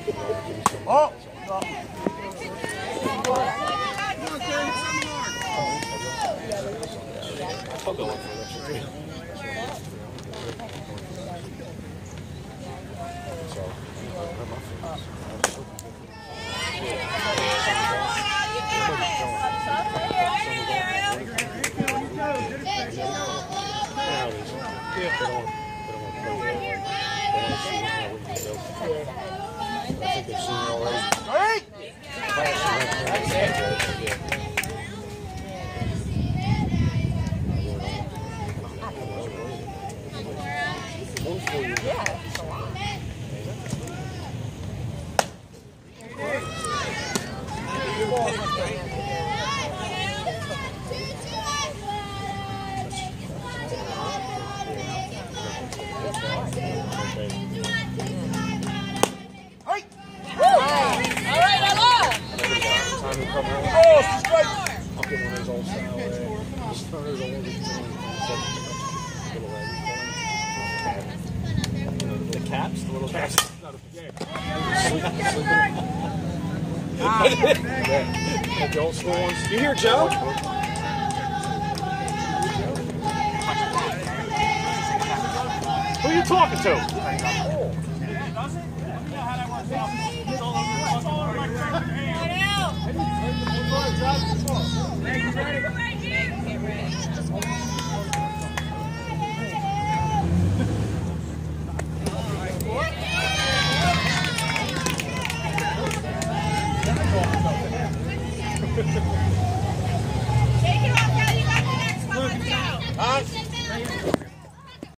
Oh! I'll go on for it. The caps, the little caps. The old school ones. You hear Joe? Who are you talking to?